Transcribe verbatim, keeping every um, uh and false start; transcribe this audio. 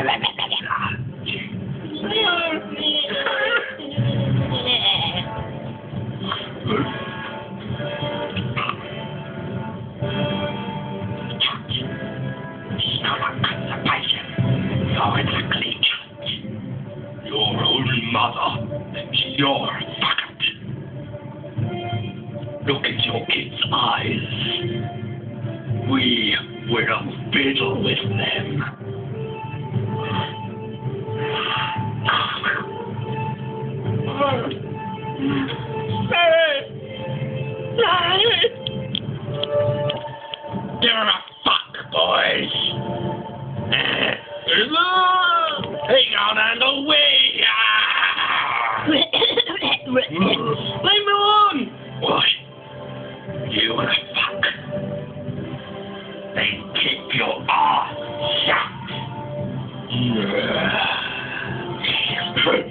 You're exactly chat. Your own mother thinks you're fucked. Look at your kids' eyes. We will fiddle with them. Give her a fuck, boys. Hang on and away! Leave me alone! Why? You wanna fuck? Then keep your ass shut!